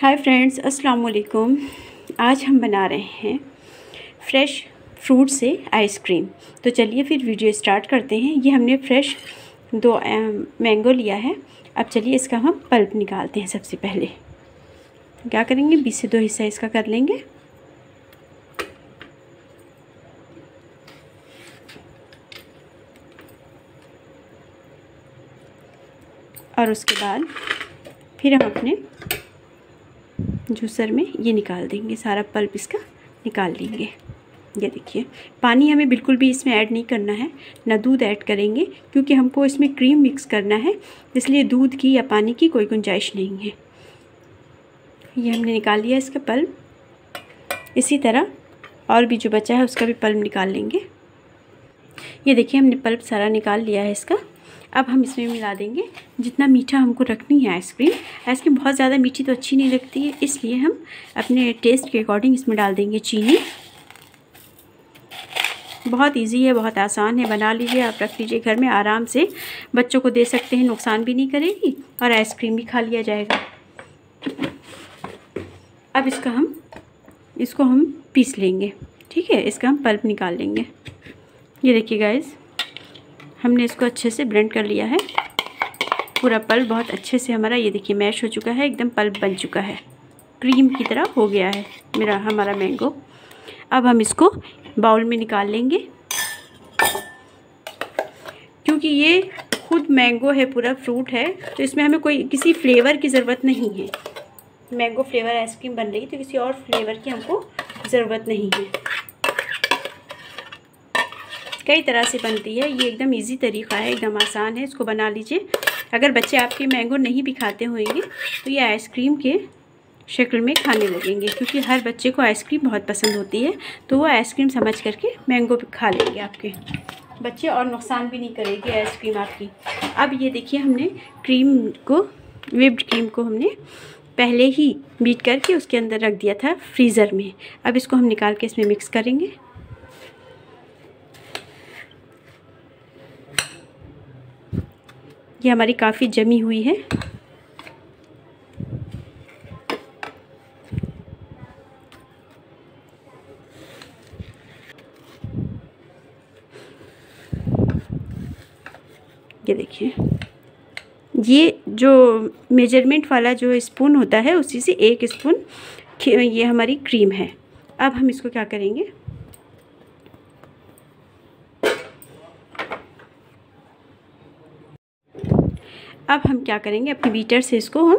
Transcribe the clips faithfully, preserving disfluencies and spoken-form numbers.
Hi friends, अस्सलाम वालेकुम। आज हम बना रहे हैं फ्रेश फ्रूट से आइसक्रीम। तो चलिए फिर वीडियो स्टार्ट करते हैं। ये हमने फ्रेश दो मैंगो लिया है। अब चलिए इसका हम पल्प निकालते हैं। सबसे पहले क्या करेंगे, बीस से दो हिस्सा इसका कर लेंगे। और उसके बाद फिर हम अपने जूसर में ये निकाल देंगे, सारा पल्प इसका निकाल लेंगे। ये देखिए, पानी हमें बिल्कुल भी इसमें ऐड नहीं करना है, ना दूध ऐड करेंगे, क्योंकि हमको इसमें क्रीम मिक्स करना है, इसलिए दूध की या पानी की कोई गुंजाइश नहीं है। ये हमने निकाल लिया इसका पल्प। इसी तरह और भी जो बचा है उसका भी पल्प निकाल लेंगे। ये देखिए, हमने पल्प सारा निकाल लिया है इसका। अब हम इसमें मिला देंगे जितना मीठा हमको रखनी है आइसक्रीम। आइसक्रीम बहुत ज़्यादा मीठी तो अच्छी नहीं लगती है, इसलिए हम अपने टेस्ट के अकॉर्डिंग इसमें डाल देंगे चीनी। बहुत इजी है, बहुत आसान है, बना लीजिए, आप रख लीजिए घर में, आराम से बच्चों को दे सकते हैं, नुकसान भी नहीं करेगी और आइसक्रीम भी खा लिया जाएगा। अब इसका हम इसको हम पीस लेंगे, ठीक है। इसका हम पल्प निकाल लेंगे। ये देखिए गाइस, हमने इसको अच्छे से ब्लेंड कर लिया है। पूरा पल्प बहुत अच्छे से हमारा, ये देखिए, मैश हो चुका है, एकदम पल्प बन चुका है, क्रीम की तरह हो गया है मेरा हमारा मैंगो। अब हम इसको बाउल में निकाल लेंगे, क्योंकि ये खुद मैंगो है, पूरा फ्रूट है, तो इसमें हमें कोई किसी फ्लेवर की ज़रूरत नहीं है। मैंगो फ्लेवर आइसक्रीम बन रही है तो किसी और फ्लेवर की हमको ज़रूरत नहीं है। कई तरह से बनती है, ये एकदम इजी तरीका है, एकदम आसान है, इसको बना लीजिए। अगर बच्चे आपके मैंगो नहीं भी खाते होंगे तो ये आइसक्रीम के शक्ल में खाने लगेंगे, क्योंकि हर बच्चे को आइसक्रीम बहुत पसंद होती है, तो वो आइसक्रीम समझ करके मैंगो भी खा लेंगे आपके बच्चे, और नुकसान भी नहीं करेगी आइसक्रीम आपकी। अब ये देखिए, हमने क्रीम को, व्हिप्ड क्रीम को हमने पहले ही बीट करके उसके अंदर रख दिया था फ्रीज़र में। अब इसको हम निकाल के इसमें मिक्स करेंगे। ये हमारी काफ़ी जमी हुई है। ये देखिए, ये जो मेजरमेंट वाला जो स्पून होता है, उसी से एक स्पून ये हमारी क्रीम है। अब हम इसको क्या करेंगे, अब हम क्या करेंगे, अपने बीटर से इसको हम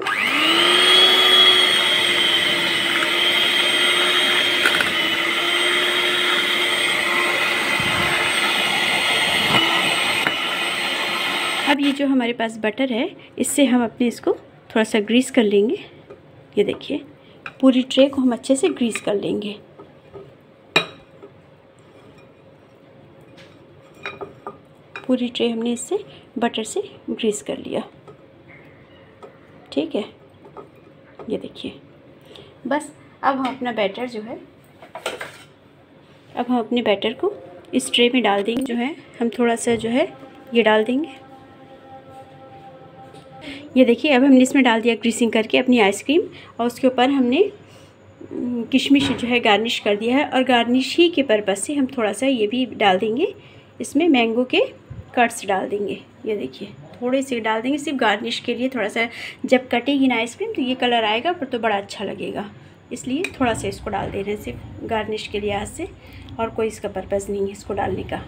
अब ये जो हमारे पास बटर है, इससे हम अपने इसको थोड़ा सा ग्रीस कर लेंगे। ये देखिए, पूरी ट्रे को हम अच्छे से ग्रीस कर लेंगे। पूरी ट्रे हमने इससे बटर से ग्रीस कर लिया, ठीक है। ये देखिए, बस अब हम अपना बैटर जो है, अब हम अपने बैटर को इस ट्रे में डाल देंगे। जो है हम थोड़ा सा जो है ये डाल देंगे। ये देखिए, अब हमने इसमें डाल दिया ग्रीसिंग करके अपनी आइसक्रीम, और उसके ऊपर हमने किशमिश जो है गार्निश कर दिया है। और गार्निश ही के पर्पज़ से हम थोड़ा सा ये भी डाल देंगे, इसमें मैंगो के कट्स डाल देंगे। ये देखिए, थोड़े से डाल देंगे, सिर्फ गार्निश के लिए। थोड़ा सा जब कटेगी ना आइसक्रीम तो ये कलर आएगा, पर तो बड़ा अच्छा लगेगा, इसलिए थोड़ा सा इसको डाल दे रहे हैं, सिर्फ गार्निश के लिहाज से, और कोई इसका पर्पज़ नहीं है इसको डालने का।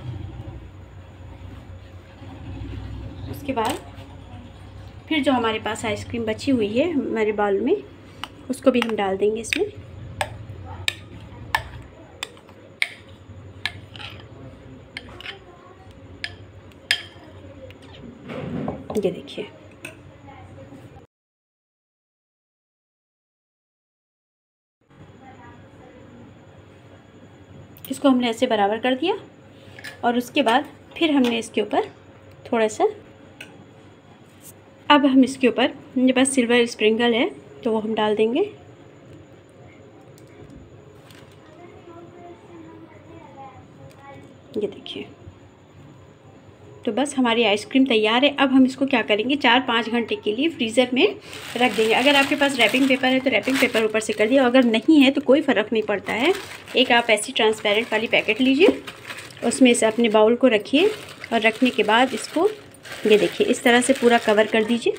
उसके बाद फिर जो हमारे पास आइसक्रीम बची हुई है हमारे बाउल में, उसको भी हम डाल देंगे इसमें। ये देखिए, इसको हमने ऐसे बराबर कर दिया, और उसके बाद फिर हमने इसके ऊपर थोड़ा सा, अब हम इसके ऊपर, मेरे पास सिल्वर स्प्रिंकल है तो वो हम डाल देंगे। ये देखिए, तो बस हमारी आइसक्रीम तैयार है। अब हम इसको क्या करेंगे, चार पाँच घंटे के लिए फ्रीज़र में रख देंगे। अगर आपके पास रैपिंग पेपर है तो रैपिंग पेपर ऊपर से कर दिया, अगर नहीं है तो कोई फ़र्क नहीं पड़ता है। एक आप ऐसी ट्रांसपेरेंट वाली पैकेट लीजिए, उसमें से अपने बाउल को रखिए और रखने के बाद इसको ये देखिए इस तरह से पूरा कवर कर दीजिए।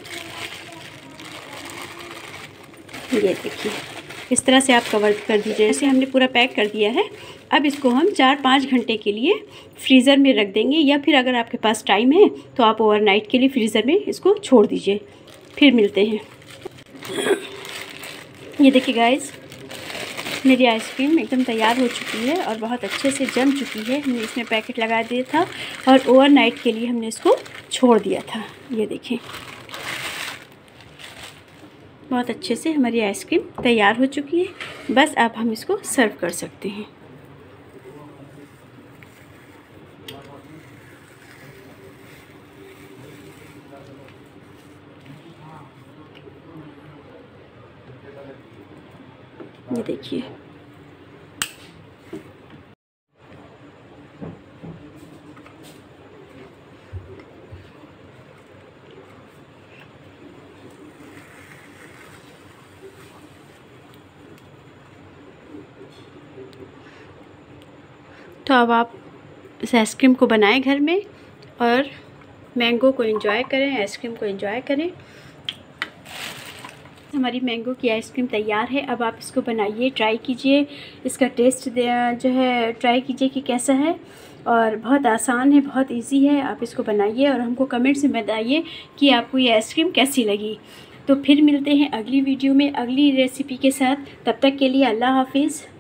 ये देखिए इस तरह से आप कवर कर दीजिए। ऐसे हमने पूरा पैक कर दिया है। अब इसको हम चार पाँच घंटे के लिए फ्रीज़र में रख देंगे, या फिर अगर आपके पास टाइम है तो आप ओवरनाइट के लिए फ्रीज़र में इसको छोड़ दीजिए। फिर मिलते हैं। ये देखिए गाइस, मेरी आइसक्रीम एकदम तैयार हो चुकी है और बहुत अच्छे से जम चुकी है। हमने इसमें पैकेट लगा दिया था और ओवरनाइट के लिए हमने इसको छोड़ दिया था। ये देखिए बहुत अच्छे से हमारी आइसक्रीम तैयार हो चुकी है। बस अब हम इसको सर्व कर सकते हैं। ये देखिए तो अब आप इस आइसक्रीम को बनाएं घर में और मैंगो को एंजॉय करें, आइसक्रीम को एंजॉय करें। हमारी मैंगो की आइसक्रीम तैयार है। अब आप इसको बनाइए, ट्राई कीजिए, इसका टेस्ट जो है ट्राई कीजिए कि कैसा है। और बहुत आसान है, बहुत इजी है। आप इसको बनाइए और हमको कमेंट्स में बताइए कि आपको ये आइसक्रीम कैसी लगी। तो फिर मिलते हैं अगली वीडियो में अगली रेसिपी के साथ। तब तक के लिए अल्लाह हाफिज़।